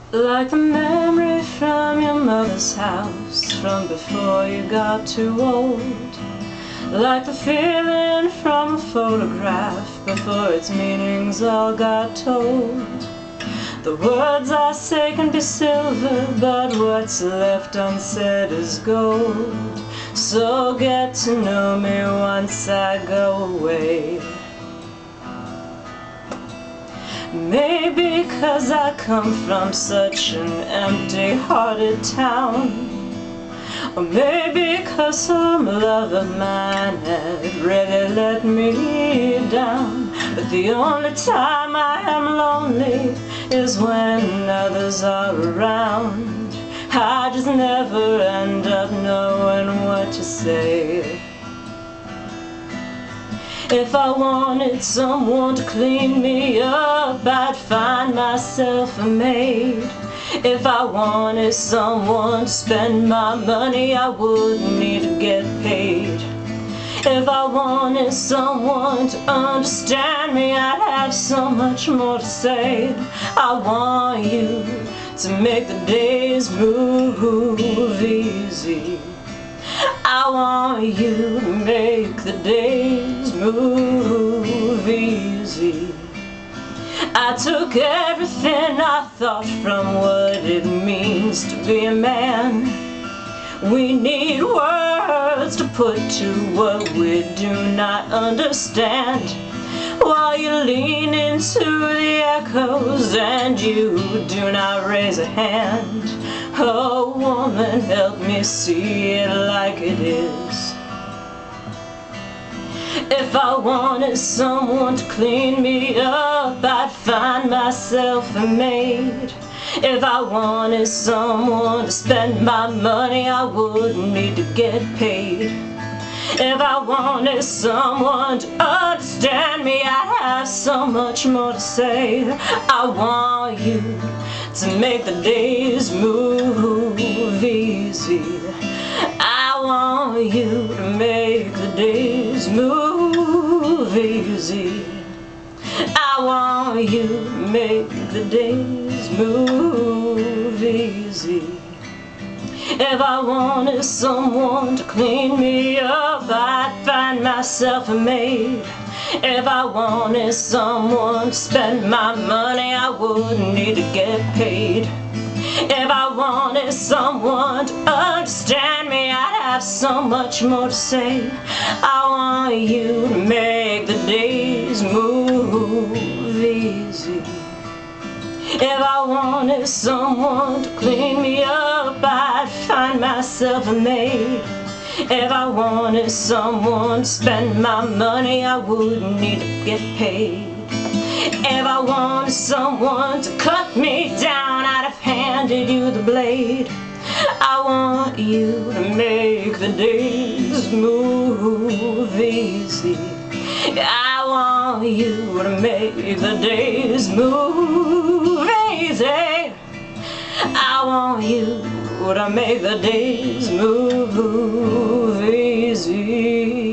Like the memory from your mother's house, from before you got too old. Like the feeling from a photograph, before its meanings all got told. The words I say can be silver, but what's left unsaid is gold. So get to know me once I go away. Maybe 'cause I come from such an empty-hearted town, or maybe 'cause some love of mine had really let me down. But the only time I am lonely is when others are around. I just never end up knowing what to say. If I wanted someone to clean me up, I'd find myself a maid. If I wanted someone to spend my money, I wouldn't need to get paid. If I wanted someone to understand me, I'd have so much more to say. I want you to make the days move easy. I want you to make the days move easy. I took everything I thought from what it means to be a man. We need words to put to what we do not understand. While you lean into the echoes and you do not raise a hand. Oh woman, help me see it like it is. If I wanted someone to clean me up, I'd find myself a maid. If I wanted someone to spend my money, I wouldn't need to get paid. If I wanted someone to understand me, I'd have so much more to say. I want you to make the days move easy. I want you to make the days move easy. I want you to make the days move easy. If I wanted someone to clean me up, I'd find myself a maid. If I wanted someone to spend my money, I wouldn't need to get paid. If I wanted someone to understand me, I'd have so much more to say. I want you to make the days move easy. If I wanted someone to clean me up, I'd find myself a maid. If I wanted someone to spend my money, I wouldn't need to get paid. If I wanted someone to cut me down, I'd have handed you the blade. I want you to make the days move easy. I want you to make the days move easy. I want you to make the days move easy.